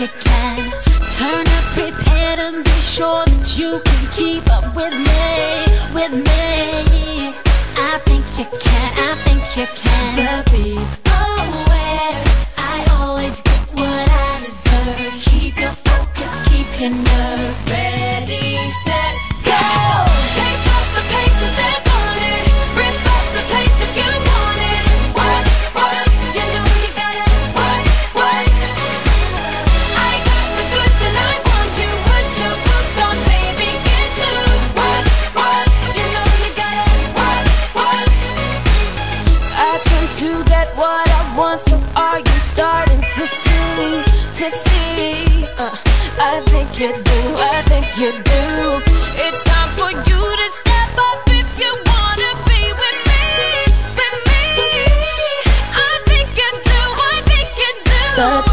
you can. Turn up, prepared, and be sure that you can keep up with me, with me. I think you can, I think you can. But be aware, I always get what I deserve. Keep your focus, keep your nerve. Ready, set, go! Pick up the pace and step on it. Rip up the place if you want it. What, you know you gotta, what? I got the goods and I want you. Put your boots on, baby, get to what, you know you gotta, what? I tend to get what I want, so are you starting to see, I think you do, I think you do. It's time for you to step up if you wanna be with me, with me. I think you do, I think you do.